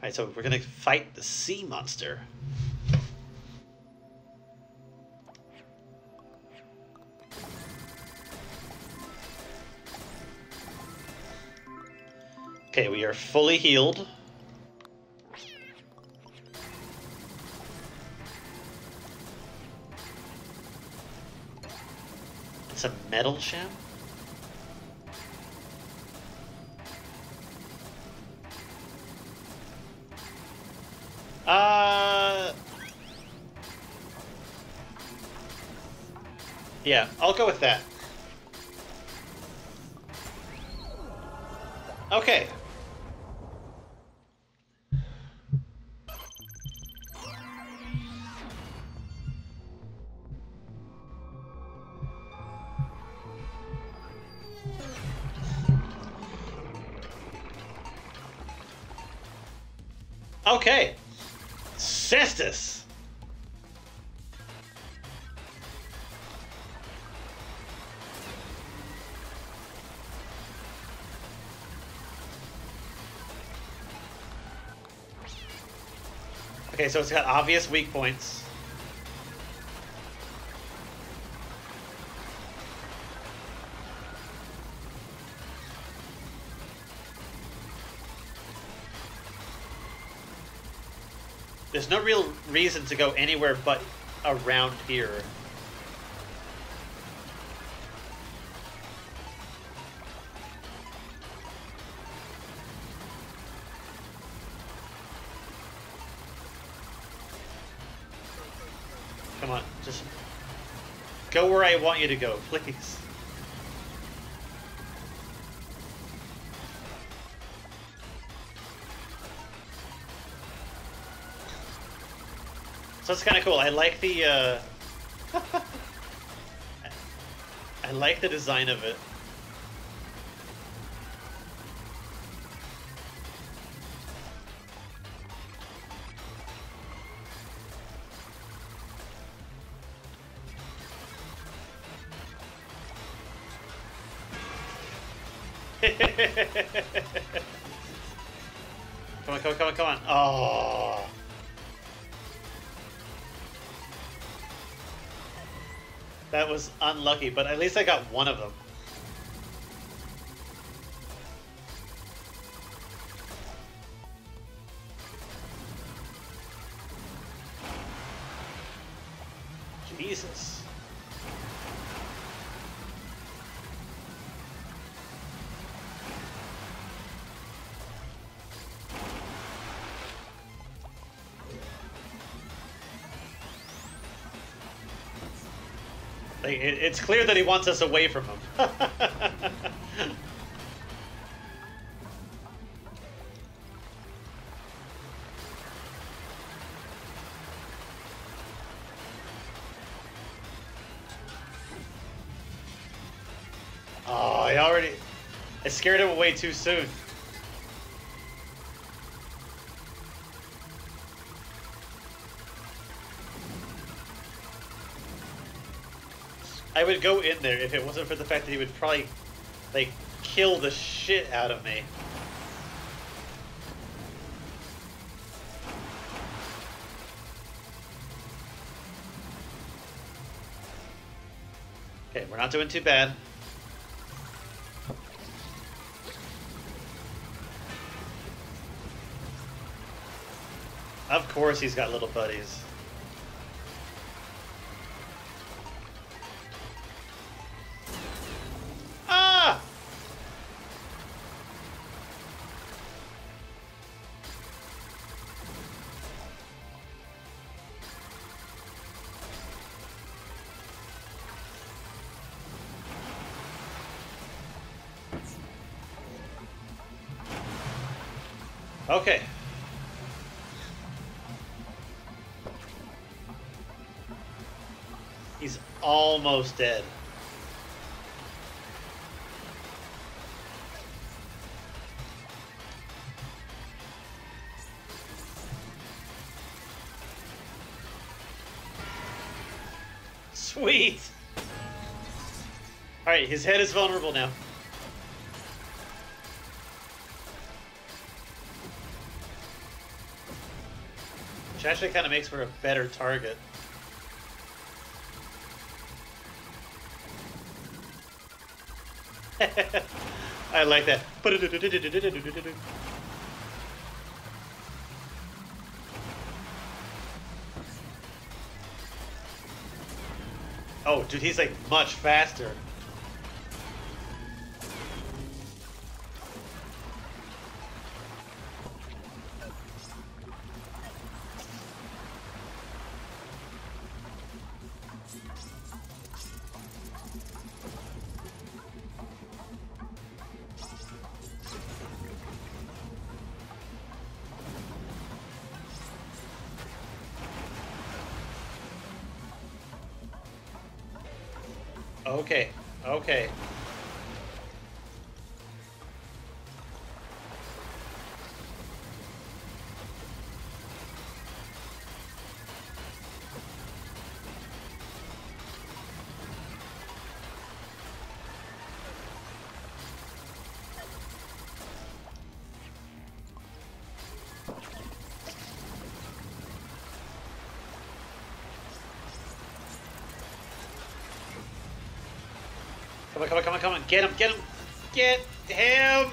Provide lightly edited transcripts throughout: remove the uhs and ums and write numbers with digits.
Alright, so we're gonna fight the sea monster. Okay, we are fully healed. It's a metal sham? Yeah, I'll go with that. Okay. Okay. Cestus. Okay, so it's got obvious weak points. There's no real reason to go anywhere but around here. Come on, just go where I want you to go, please. So it's kind of cool. I like the I like the design of it. Come on, come on, come on, come on. Oh. That was unlucky, but at least I got one of them. Jesus. Like, it's clear that he wants us away from him. Oh, I scared him away too soon. I would go in there if it wasn't for the fact that he would probably, like, kill the shit out of me. Okay, we're not doing too bad. Of course he's got little buddies. Okay. He's almost dead. Sweet! Alright, his head is vulnerable now. Which actually kind of makes for a better target. I like that. Oh, dude, he's like much faster. Okay, okay. Come on, come on, come on, come on. Get him, get him, get him!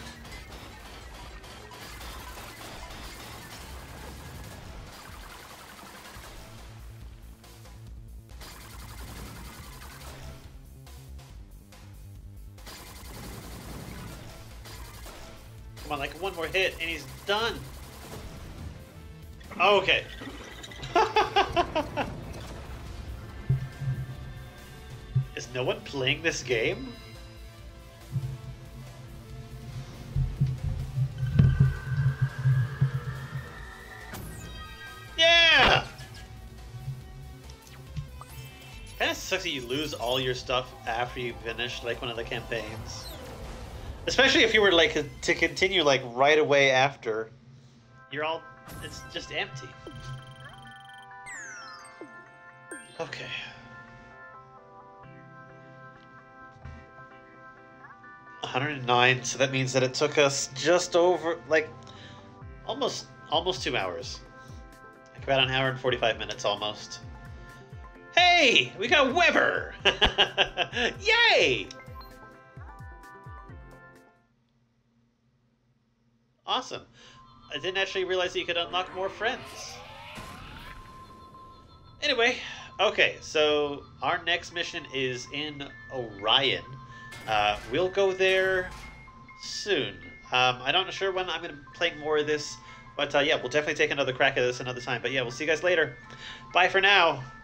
Come on, like one more hit and he's done. Okay. Is no one playing this game? Yeah! Kinda sucks that you lose all your stuff after you finish like one of the campaigns. Especially if you were like to continue like right away after. You're all, it's just empty. Okay. $109, so that means that it took us just over, like, almost 2 hours. Like about an hour and 45 minutes almost. Hey! We got Weber! Yay! Awesome. I didn't actually realize that you could unlock more friends. Anyway, okay, so our next mission is in Orion. We'll go there soon. I'm not sure when I'm going to play more of this, but yeah, we'll definitely take another crack at this another time. But yeah, we'll see you guys later. Bye for now.